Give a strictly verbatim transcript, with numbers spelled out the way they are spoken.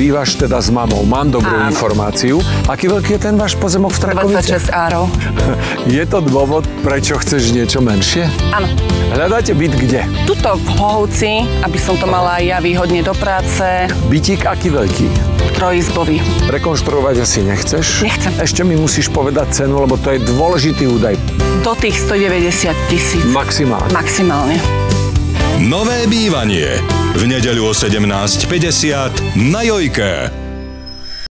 bývaš teda s mamou. Mám dobrú Áno. informáciu. Aký veľký je ten váš pozemok v Strakovici? dvadsaťšesť árov. Je to dôvod, prečo chceš niečo menšie? Áno. Hľadáte byt kde? Tuto v Hohovci, aby som to mala aj ja výhodne do práce. Bytík aký veľký? Trojizbový. Rekonštruovať asi nechceš? Nechcem. Ešte mi musíš povedať cenu, lebo to je dôležitý údaj. Do tých stodeväťdesiat tisíc. Maximálne. Maximálne. Nové bývanie. V nedeľu o sedemnásť päťdesiat na Jojke.